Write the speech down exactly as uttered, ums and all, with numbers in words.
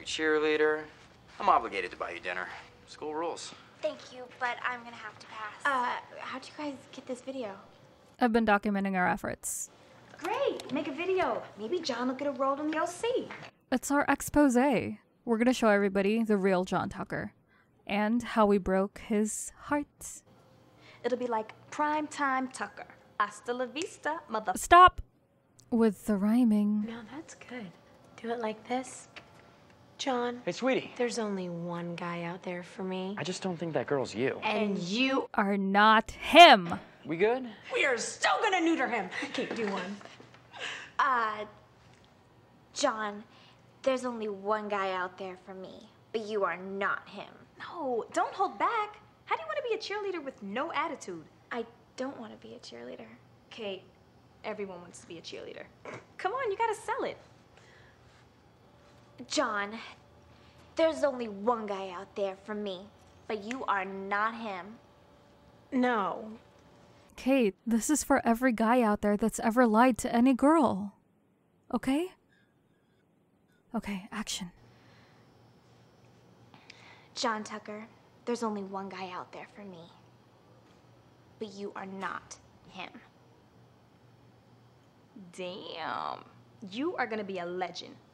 new cheerleader. I'm obligated to buy you dinner. School rules. Thank you, but I'm gonna have to pass. Uh, how'd you guys get this video? I've been documenting our efforts. Great, make a video. Maybe John will get a role in the O C. It's our expose. We're gonna show everybody the real John Tucker and how we broke his heart. It'll be like primetime Tucker. Hasta la vista, mother. Stop with the rhyming. No, that's good. Do it like this. John. Hey, sweetie. There's only one guy out there for me. I just don't think that girl's you. And you Are not him. We good? We are still gonna neuter him. I can't do one. Uh, John, there's only one guy out there for me, but you are not him. No, don't hold back. How do you want to be a cheerleader with no attitude? I don't want to be a cheerleader. Kate, everyone wants to be a cheerleader. Come on, you gotta sell it. John, there's only one guy out there for me, but you are not him. No. Kate, this is for every guy out there that's ever lied to any girl. Okay? Okay, action. John Tucker, there's only one guy out there for me, but you are not him. Damn. You are gonna be a legend.